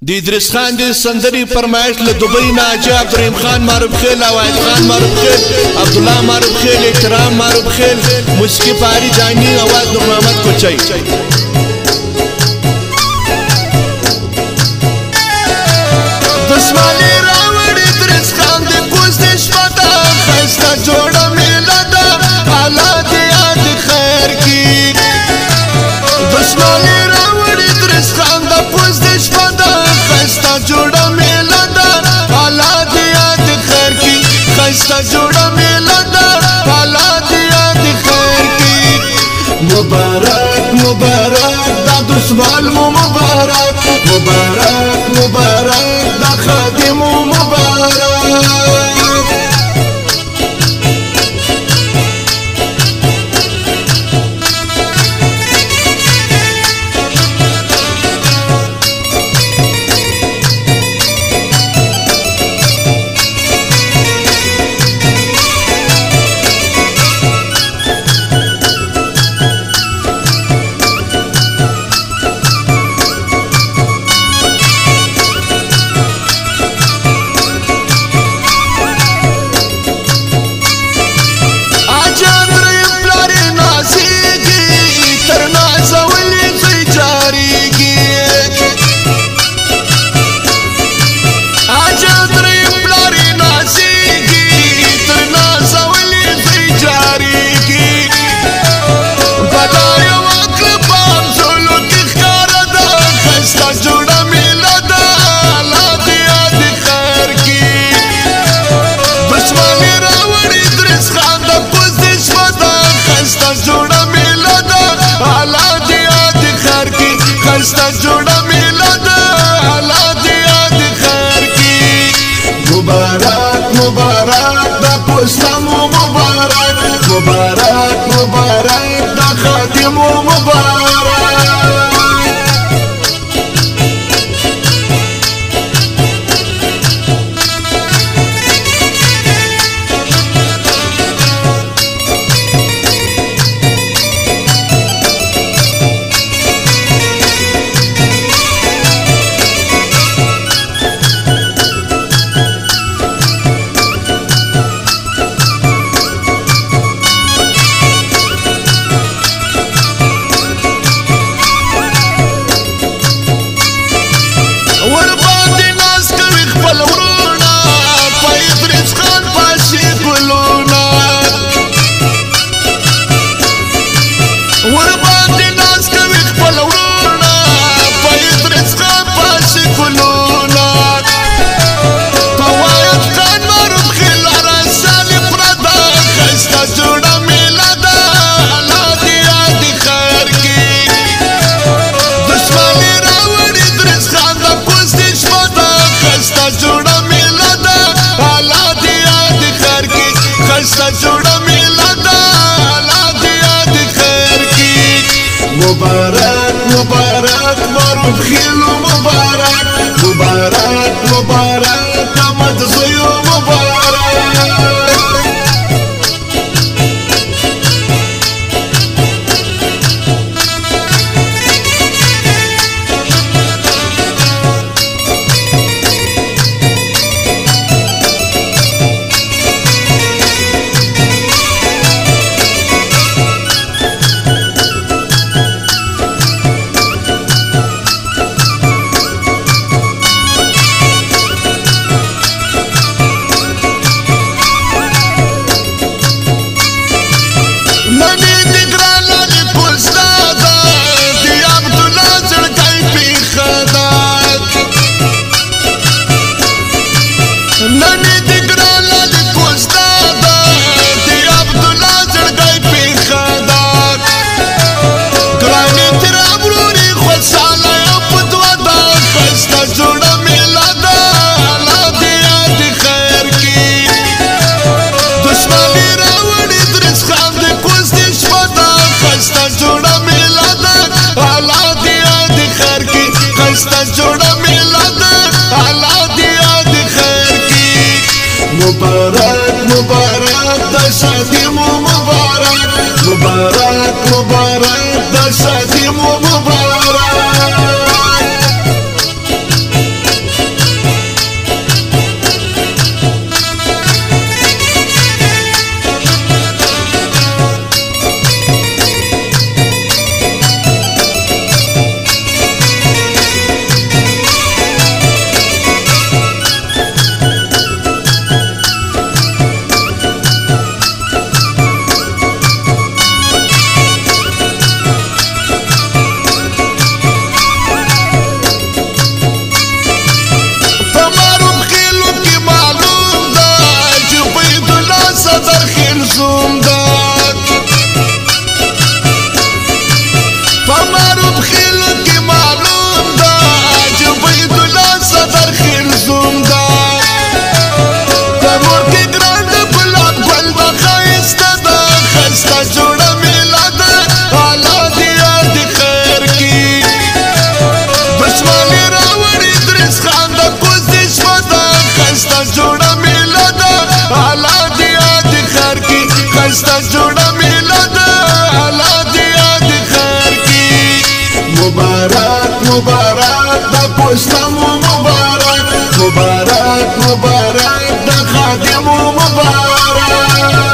دی ادریس خان دی سندری فرمایش له دوبۍ نه حاجي عبدالرحیم خان معروف خیل عواید خان معروف خیل عبدالله معروف خیل احترام معروف خیل موسیقی پاری جانی آواز نور محمد کوچی دسمالی راوړ ادریس خان دی کوز دی شپتا خسته جوړه میله ده حالات یاد خیر کی دسمالی راوړ ادریس خان د کوز دی شپتا خسته جوړه میله ده حالات یاد خیر کی خسته جوړه میله ده حالات یاد خیر کی مبارک مبارک دا دسمال مو مبارک مبارک مبارک دا خادم مو مبارک مبارک مبارک دا پوستمو مبارک مبارک مبارک دا خادمو مبارک مبارک مبارک معروف خیلو مبارک مبارک مبارک دامد زیو مبارک مبارک مبارک دا شادی مو مبارک مبارک مبارک دا شادی مو مبارک مبارک د پوستمو مبارک مبارک مبارک د خادمو مبارک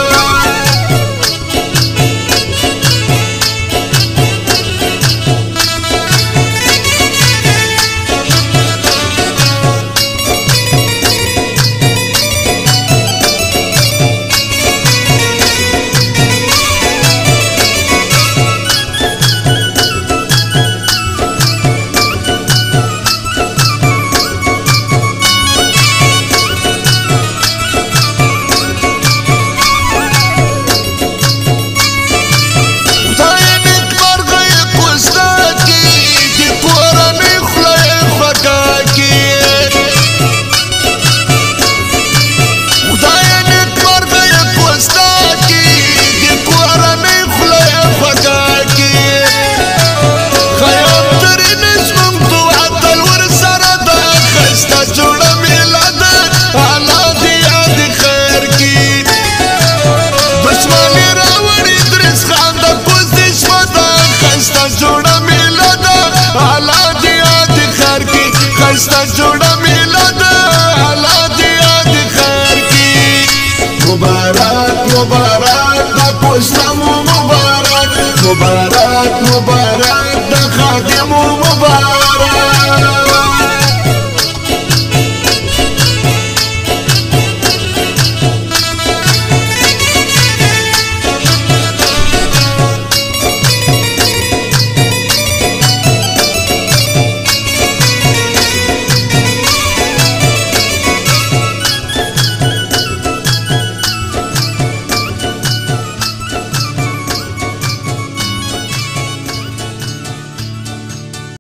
خسته جوړه میلاد حالات یاد خیر کی مبارک مبارک د پوستمو مبارک مبارک مبارک د خادمو